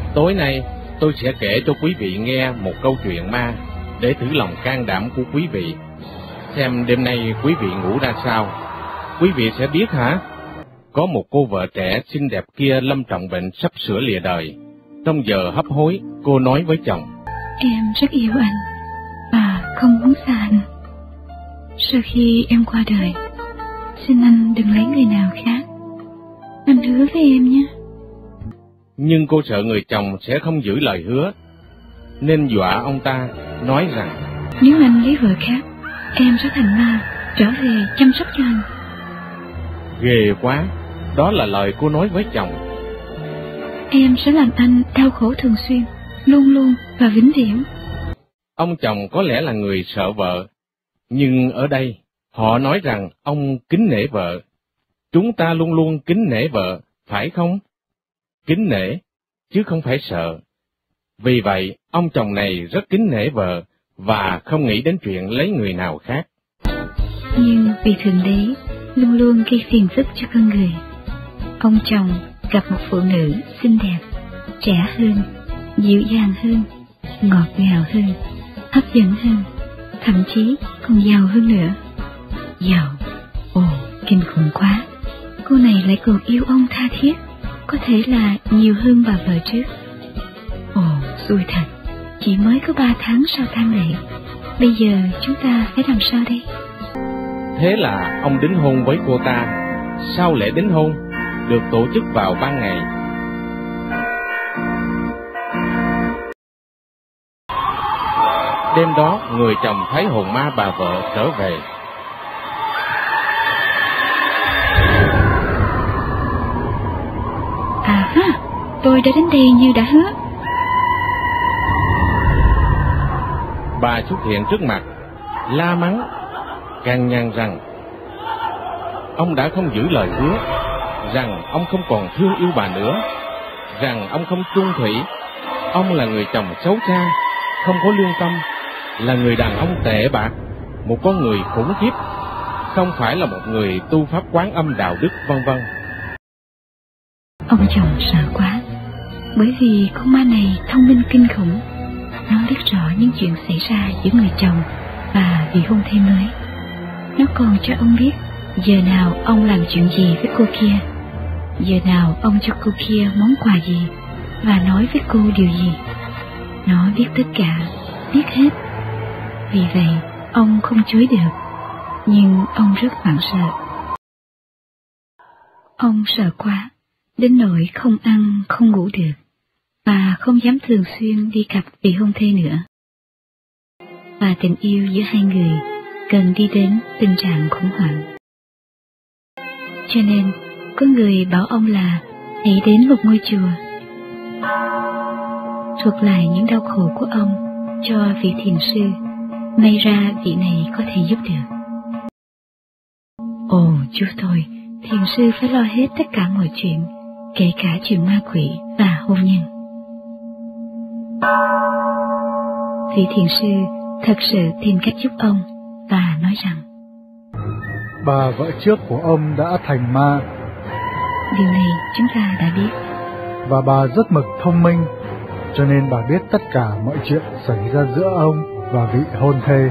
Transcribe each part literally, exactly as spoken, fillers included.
Tối nay tôi sẽ kể cho quý vị nghe một câu chuyện ma để thử lòng can đảm của quý vị. Xem đêm nay quý vị ngủ ra sao. Quý vị sẽ biết hả? Có một cô vợ trẻ xinh đẹp kia lâm trọng bệnh sắp sửa lìa đời. Trong giờ hấp hối, cô nói với chồng: Em rất yêu anh và không muốn xa anh. Sau khi em qua đời, xin anh đừng lấy người nào khác. Anh hứa với em nhé. Nhưng cô sợ người chồng sẽ không giữ lời hứa, nên dọa ông ta, nói rằng: Nếu anh lấy vợ khác, em sẽ thành ma, trở về chăm sóc cho anh. Ghê quá, đó là lời cô nói với chồng. Em sẽ làm anh đau khổ thường xuyên, luôn luôn và vĩnh viễn. Ông chồng có lẽ là người sợ vợ, nhưng ở đây họ nói rằng ông kính nể vợ. Chúng ta luôn luôn kính nể vợ, phải không? Kính nể, chứ không phải sợ. Vì vậy, ông chồng này rất kính nể vợ và không nghĩ đến chuyện lấy người nào khác. Nhưng vì Thượng Đế luôn luôn gây phiền phức cho con người, ông chồng gặp một phụ nữ xinh đẹp, trẻ hơn, dịu dàng hơn, ngọt ngào hơn, hấp dẫn hơn, thậm chí còn giàu hơn nữa. Giàu? Ồ, kinh khủng quá! Cô này lại còn yêu ông tha thiết, có thể là nhiều hơn bà vợ trước. Ồ, xui thật! Chỉ mới có ba tháng sau tang lễ, bây giờ chúng ta phải làm sao đây? Thế là ông đính hôn với cô ta. Sau lễ đính hôn được tổ chức vào ban ngày. Đêm đó, người chồng thấy hồn ma bà vợ trở về. À ha, tôi đã đến đây như đã hứa. Bà xuất hiện trước mặt, la mắng, can nhằn rằng ông đã không giữ lời hứa, rằng ông không còn thương yêu bà nữa, rằng ông không trung thủy, ông là người chồng xấu xa, không có lương tâm, là người đàn ông tệ bạc, một con người khủng khiếp, không phải là một người tu pháp quán âm đạo đức, vân vân. Ông chồng sợ quá, bởi vì con ma này thông minh kinh khủng. Nó biết rõ những chuyện xảy ra giữa người chồng và vị hôn thê mới. Nó còn cho ông biết giờ nào ông làm chuyện gì với cô kia, giờ nào ông cho cô kia món quà gì và nói với cô điều gì. Nó biết tất cả, biết hết. Vì vậy ông không chối được, nhưng ông rất hoảng sợ. Ông sợ quá, đến nỗi không ăn không ngủ được, và không dám thường xuyên đi gặp vị hôn thê nữa. Và tình yêu giữa hai người cần đi đến tình trạng khủng hoảng. Cho nên, có người bảo ông là hãy đến một ngôi chùa, thuật lại những đau khổ của ông cho vị thiền sư, may ra vị này có thể giúp được. Ồ, Chúa tôi, thiền sư phải lo hết tất cả mọi chuyện, kể cả chuyện ma quỷ và hôn nhân. Vị thiền sư thật sự tìm cách giúp ông và nói rằng: Bà vợ trước của ông đã thành ma. Điều này chúng ta đã biết. Và bà rất mực thông minh, cho nên bà biết tất cả mọi chuyện xảy ra giữa ông và vị hôn thê.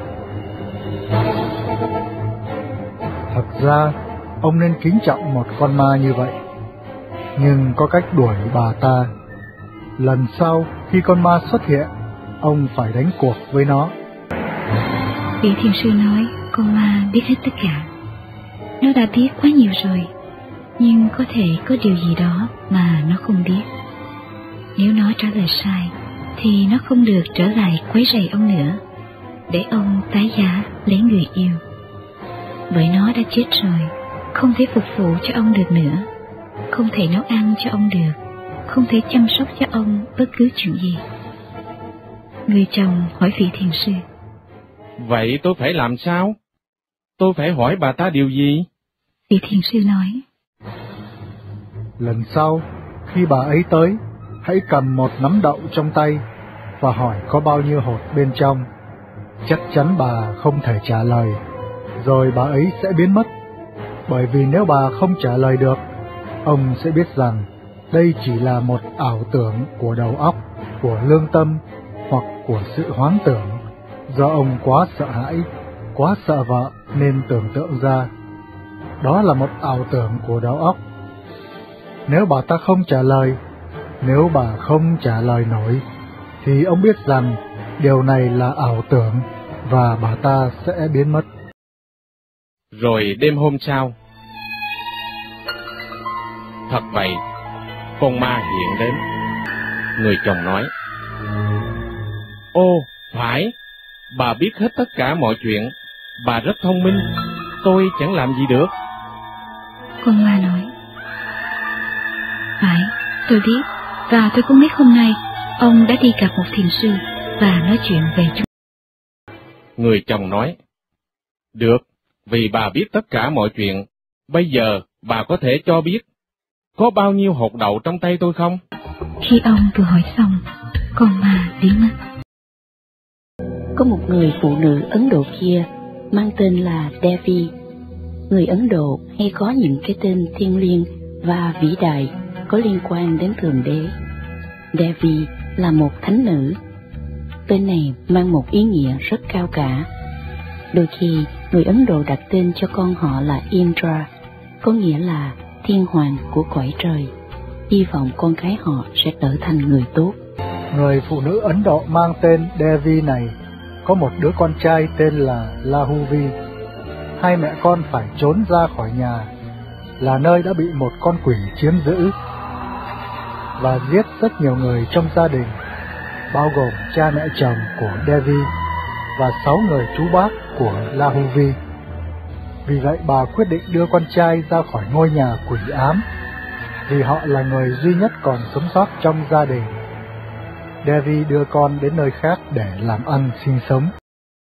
Thật ra, ông nên kính trọng một con ma như vậy, nhưng có cách đuổi bà ta. Lần sau khi con ma xuất hiện, ông phải đánh cuộc với nó. Vị thiền sư nói con ma biết hết tất cả. Nó đã biết quá nhiều rồi, nhưng có thể có điều gì đó mà nó không biết. Nếu nó trả lời sai, thì nó không được trở lại quấy rầy ông nữa, để ông tái giá lấy người yêu. Bởi nó đã chết rồi, không thể phục vụ cho ông được nữa, không thể nấu ăn cho ông được, không thể chăm sóc cho ông bất cứ chuyện gì. Người chồng hỏi vị thiền sư: Vậy tôi phải làm sao? Tôi phải hỏi bà ta điều gì? Vị thiền sư nói: Lần sau, khi bà ấy tới, hãy cầm một nắm đậu trong tay và hỏi có bao nhiêu hột bên trong. Chắc chắn bà không thể trả lời, rồi bà ấy sẽ biến mất. Bởi vì nếu bà không trả lời được, ông sẽ biết rằng đây chỉ là một ảo tưởng của đầu óc, của lương tâm hoặc của sự hoáng tưởng, do ông quá sợ hãi, quá sợ vợ nên tưởng tượng ra. Đó là một ảo tưởng của đầu óc. Nếu bà ta không trả lời, nếu bà không trả lời nổi, thì ông biết rằng điều này là ảo tưởng và bà ta sẽ biến mất. Rồi đêm hôm sau, thật vậy, con ma hiện đến. Người chồng nói: Ô, phải, bà biết hết tất cả mọi chuyện, bà rất thông minh, tôi chẳng làm gì được. Con ma nói: Phải, tôi biết, và tôi cũng biết hôm nay ông đã đi gặp một thiền sư và nói chuyện về chúng. Người chồng nói: Được, vì bà biết tất cả mọi chuyện, bây giờ bà có thể cho biết có bao nhiêu hột đậu trong tay tôi không? Khi ông vừa hỏi xong, con ma biến mất. Có một người phụ nữ Ấn Độ kia mang tên là Devi. Người Ấn Độ hay có những cái tên thiêng liêng và vĩ đại có liên quan đến Thượng Đế. Devi là một thánh nữ. Tên này mang một ý nghĩa rất cao cả. Đôi khi người Ấn Độ đặt tên cho con họ là Indra, có nghĩa là thiên hoàng của cõi trời, hy vọng con cái họ sẽ trở thành người tốt. Người phụ nữ Ấn Độ mang tên Devi này có một đứa con trai tên là Lahuvi. Hai mẹ con phải trốn ra khỏi nhà, là nơi đã bị một con quỷ chiếm giữ và giết rất nhiều người trong gia đình, bao gồm cha mẹ chồng của Devi và sáu người chú bác của Lahuvi. Vì vậy bà quyết định đưa con trai ra khỏi ngôi nhà quỷ ám, vì họ là người duy nhất còn sống sót trong gia đình. Devi đưa con đến nơi khác để làm ăn sinh sống.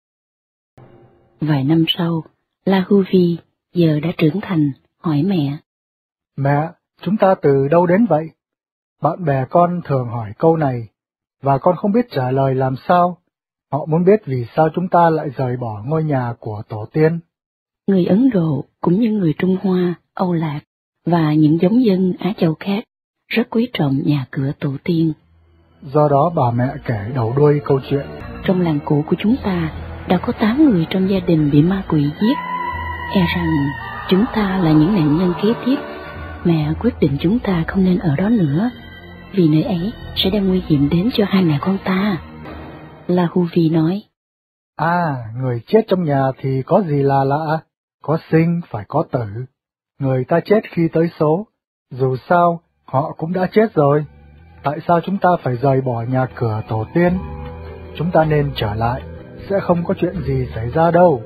Vài năm sau, Lahuvi giờ đã trưởng thành, hỏi mẹ: Mẹ, chúng ta từ đâu đến vậy? Bạn bè con thường hỏi câu này, và con không biết trả lời làm sao. Họ muốn biết vì sao chúng ta lại rời bỏ ngôi nhà của tổ tiên. Người Ấn Độ cũng như người Trung Hoa, Âu Lạc và những giống dân Á Châu khác rất quý trọng nhà cửa tổ tiên. Do đó bà mẹ kể đầu đuôi câu chuyện. Trong làng cũ của chúng ta đã có tám người trong gia đình bị ma quỷ giết. E rằng chúng ta là những nạn nhân kế tiếp. Mẹ quyết định chúng ta không nên ở đó nữa, vì nơi ấy sẽ đem nguy hiểm đến cho hai mẹ con ta. Lahuvi nói: À, người chết trong nhà thì có gì là lạ, có sinh phải có tử. Người ta chết khi tới số, dù sao họ cũng đã chết rồi. Tại sao chúng ta phải rời bỏ nhà cửa tổ tiên? Chúng ta nên trở lại, sẽ không có chuyện gì xảy ra đâu.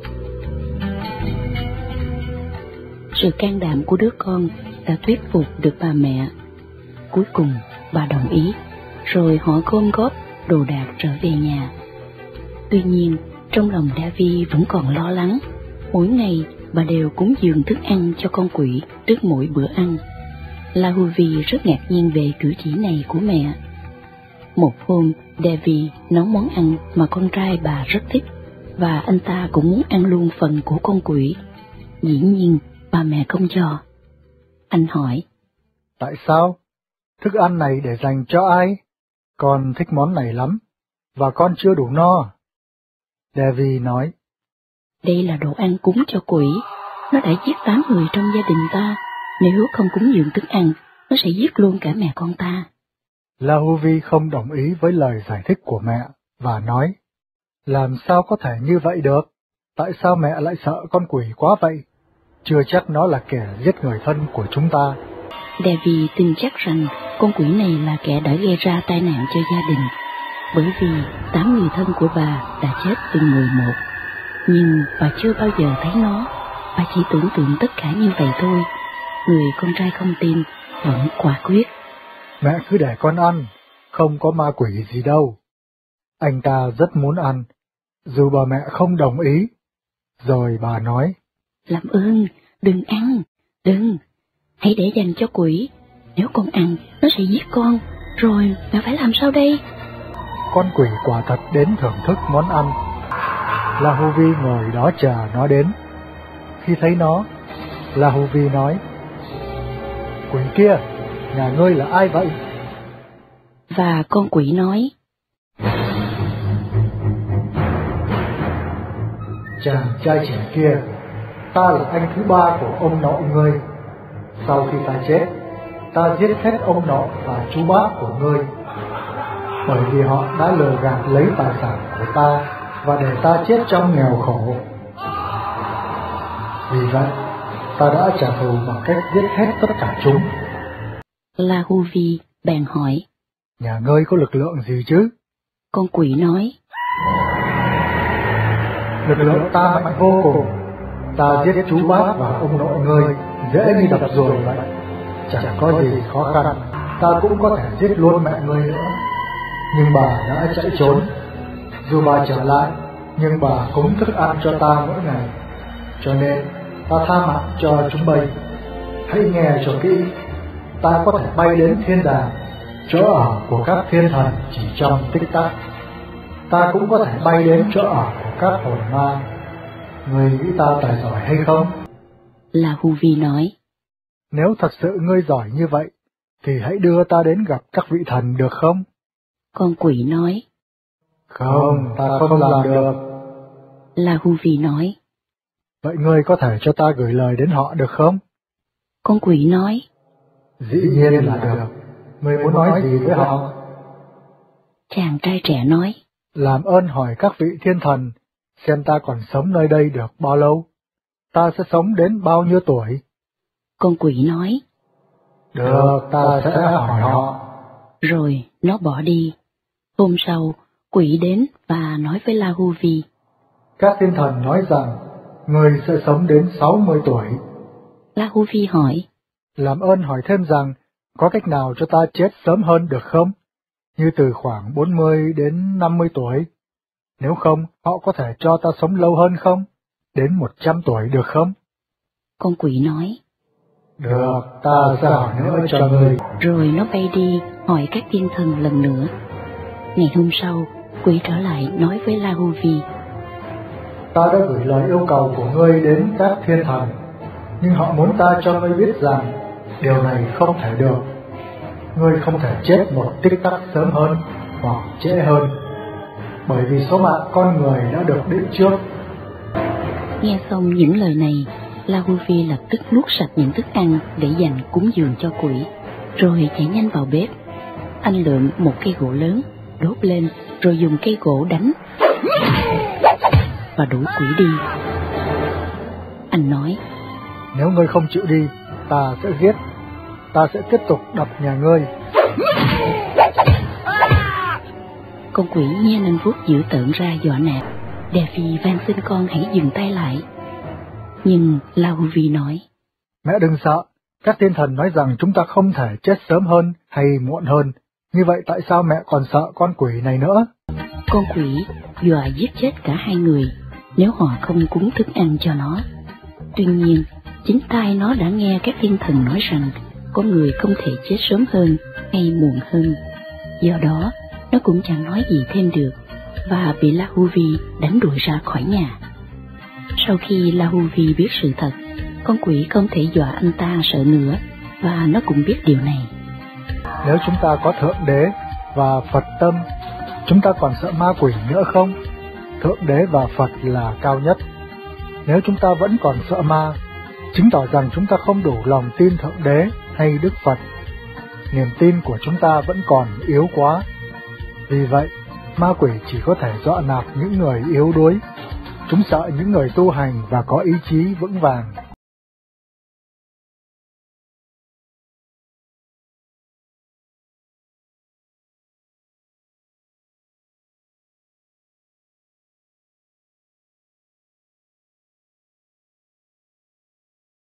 Sự can đảm của đứa con đã thuyết phục được bà mẹ. Cuối cùng bà đồng ý, rồi họ gom góp đồ đạc trở về nhà. Tuy nhiên, trong lòng Devi vẫn còn lo lắng. Mỗi ngày bà đều cúng dường thức ăn cho con quỷ trước mỗi bữa ăn. Lahuvi rất ngạc nhiên về cử chỉ này của mẹ. Một hôm, Devi nấu món ăn mà con trai bà rất thích, và anh ta cũng muốn ăn luôn phần của con quỷ. Dĩ nhiên, bà mẹ không cho. Anh hỏi: Tại sao? Thức ăn này để dành cho ai? Con thích món này lắm, và con chưa đủ no. Devi nói: Đây là đồ ăn cúng cho quỷ. Nó đã giết tám người trong gia đình ta. Nếu không cúng dường thức ăn, nó sẽ giết luôn cả mẹ con ta. Lahuvi không đồng ý với lời giải thích của mẹ, và nói: Làm sao có thể như vậy được? Tại sao mẹ lại sợ con quỷ quá vậy? Chưa chắc nó là kẻ giết người thân của chúng ta. Devi tin chắc rằng con quỷ này là kẻ đã gây ra tai nạn cho gia đình, bởi vì tám người thân của bà đã chết từng người một. Nhưng bà chưa bao giờ thấy nó, bà chỉ tưởng tượng tất cả như vậy thôi. Người con trai không tin, vẫn quả quyết: Mẹ cứ để con ăn, không có ma quỷ gì đâu. Anh ta rất muốn ăn, dù bà mẹ không đồng ý. Rồi bà nói: Làm ơn, đừng ăn, đừng, hãy để dành cho quỷ. Nếu con ăn, nó sẽ giết con, rồi mẹ phải làm sao đây? Con quỷ quả thật đến thưởng thức món ăn. Lahuvi ngồi đó chờ nó đến. Khi thấy nó, Lahuvi nói: Quỷ kia, nhà ngươi là ai vậy? Và con quỷ nói: Chàng trai trẻ kia, ta là anh thứ ba của ông nội ngươi. Sau khi ta chết, ta giết hết ông nội và chú bác của ngươi, bởi vì họ đã lừa gạt lấy tài sản của ta và để ta chết trong nghèo khổ. Vì vậy, ta đã trả thù bằng cách giết hết tất cả chúng. La Huvi bèn hỏi: Nhà ngươi có lực lượng gì chứ? Con quỷ nói: Lực lượng ta mạnh vô cùng. Ta giết chú bác và ông nội ngươi dễ như đập dồi vậy, chẳng có gì khó khăn. Ta cũng có thể giết luôn mẹ ngươi nữa, nhưng bà đã chạy trốn. Dù bà trở lại, nhưng bà cúng thức ăn cho ta mỗi ngày, cho nên ta tha mạng cho chúng bay. Hãy nghe cho kỹ, ta có thể bay đến thiên đàng, chỗ ở của các thiên thần, chỉ trong tích tắc. Ta cũng có thể bay đến chỗ ở của các hồn ma. Ngươi nghĩ ta tài giỏi hay không? La Huvi nói: Nếu thật sự ngươi giỏi như vậy, thì hãy đưa ta đến gặp các vị thần được không? Con quỷ nói: Không, ta không làm được. La Huvi nói: Vậy ngươi có thể cho ta gửi lời đến họ được không? Con quỷ nói: Dĩ nhiên là được. Ngươi muốn nói gì với họ? Chàng trai trẻ nói: Làm ơn hỏi các vị thiên thần, xem ta còn sống nơi đây được bao lâu? Ta sẽ sống đến bao nhiêu tuổi? Con quỷ nói: Được, ta sẽ hỏi họ. Rồi nó bỏ đi. Hôm sau, quỷ đến và nói với La Huvi: Các thiên thần nói rằng, ngươi sẽ sống đến sáu mươi tuổi. La Huvi hỏi: Làm ơn hỏi thêm rằng, có cách nào cho ta chết sớm hơn được không? Như từ khoảng bốn mươi đến năm mươi tuổi. Nếu không, họ có thể cho ta sống lâu hơn không? Đến một trăm tuổi được không? Con quỷ nói: Được, ta sẽ hỏi nữa cho ngươi. Rồi nó bay đi hỏi các thiên thần lần nữa. Ngày hôm sau, quỷ trở lại nói với La Huvi: Ta đã gửi lời yêu cầu của ngươi đến các thiên thần, nhưng họ muốn ta cho ngươi biết rằng điều này không thể được. Ngươi không thể chết một tích tắc sớm hơn hoặc trễ hơn, bởi vì số mạng con người đã được định trước. Nghe xong những lời này, La Huvi lập tức nuốt sạch những thức ăn để dành cúng dường cho quỷ, rồi chạy nhanh vào bếp. Anh lượm một cây gỗ lớn, đốt lên, rồi dùng cây gỗ đánh và đuổi quỷ đi. Anh nói: Nếu ngươi không chịu đi, ta sẽ giết. Ta sẽ tiếp tục đập nhà ngươi. Con quỷ nghe nanh vuốt dữ tợn ra dọa nạt. Devi van xin con hãy dừng tay lại. Nhưng La Huvi nói: Mẹ đừng sợ. Các thiên thần nói rằng chúng ta không thể chết sớm hơn hay muộn hơn. Như vậy tại sao mẹ còn sợ con quỷ này nữa? Con quỷ dọa giết chết cả hai người nếu họ không cúng thức ăn cho nó. Tuy nhiên, chính tai nó đã nghe các thiên thần nói rằng con người không thể chết sớm hơn hay muộn hơn. Do đó, nó cũng chẳng nói gì thêm được, và bị La Huvi đánh đuổi ra khỏi nhà. Sau khi La Huvi biết sự thật, con quỷ không thể dọa anh ta sợ nữa, và nó cũng biết điều này. Nếu chúng ta có Thượng Đế và Phật tâm, chúng ta còn sợ ma quỷ nữa không? Thượng Đế và Phật là cao nhất. Nếu chúng ta vẫn còn sợ ma, chứng tỏ rằng chúng ta không đủ lòng tin Thượng Đế hay Đức Phật. Niềm tin của chúng ta vẫn còn yếu quá. Vì vậy, ma quỷ chỉ có thể dọa nạt những người yếu đuối. Chúng sợ những người tu hành và có ý chí vững vàng.